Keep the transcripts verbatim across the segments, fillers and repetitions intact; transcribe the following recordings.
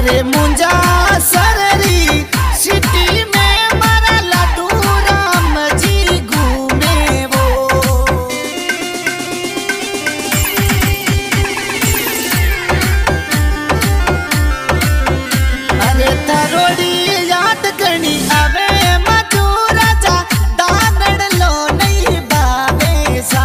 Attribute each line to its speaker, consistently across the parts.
Speaker 1: अरे मुंजा सररी सिटी में मारा लड्डू राम जी घूमे वो। अरे तरोड़ी याद गणी आवे मजूरा जा दानड़ लो नहीं बावे सा।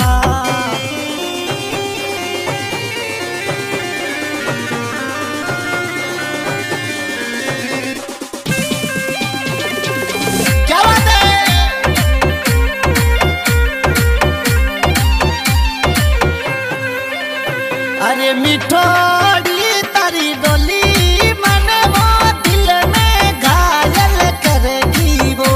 Speaker 1: अरे मिठोड़ी तारी डोली मने वो दिल में घायल करेगी वो।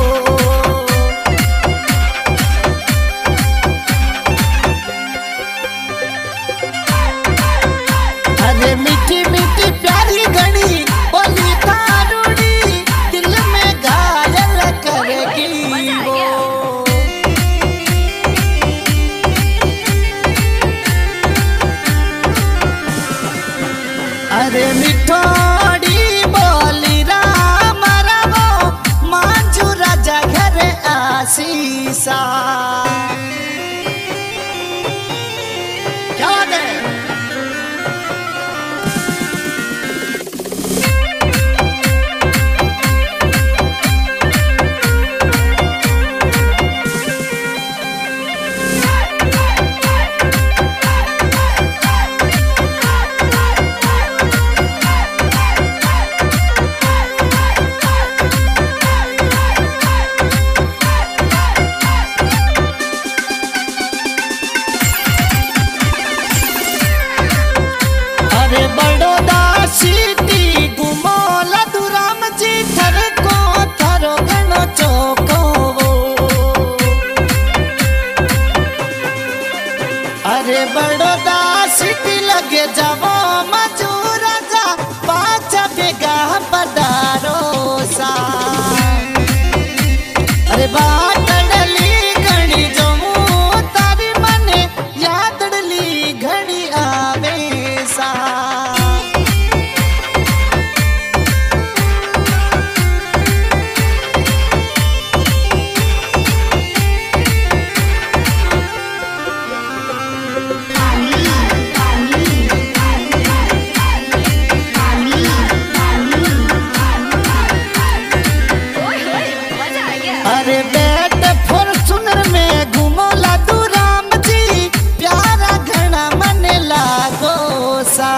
Speaker 1: अरे मीठी मीठी प्यारी घड़ी बोली तारूड़ी दिल में घायल करेगी वो। अरे मिठोड़ी बोली राम रावो मांझू राजा घर आसीसा। क्या बात है? बड़ौदा सिटी घुमोल दुराम जी थर को थरो घणो चौको वो। अरे बड़ौदा सिटी लगे जावो मजूरा जा पाचा बेगा पधारो सा। अरे बाटड़ली घणी जमू तारी मने यादड़ली घणी आवे सा। अरे बैठ फॉर्चूनर में घूमो लादू राम जी प्यारा घना मन लागो सा।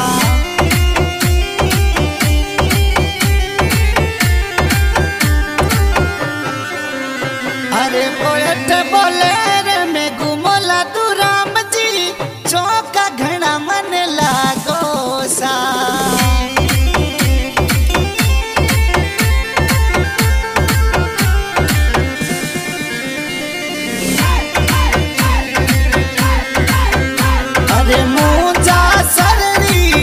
Speaker 1: अरे पोएट बोलेरे में घूमो लादू राम जी चौका घना मन लागो सा। अरे मुंजा सररी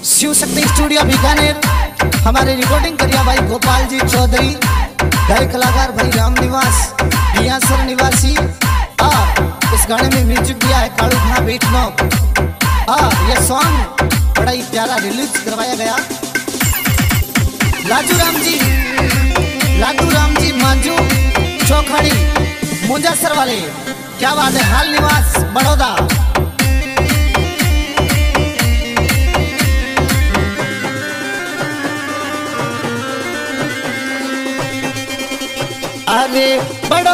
Speaker 1: शिव शक्ति स्टूडियो बीकानेर। हमारे रिकॉर्डिंग करिया भाई गोपाल जी चौधरी, गायक कलाकार भाई राम निवास बियासर निवासी। और इस गाने में म्यूजिक दिया है कालू खा बेटनो। और ये सॉन्ग बड़ा ही प्यारा रिलीज करवाया गया। लाजू राम जी लाजू राम जी मांझू चौखाड़ी मुंजासर वाले, क्या बात है। हाल निवास बड़ौदा। अरे बड़ो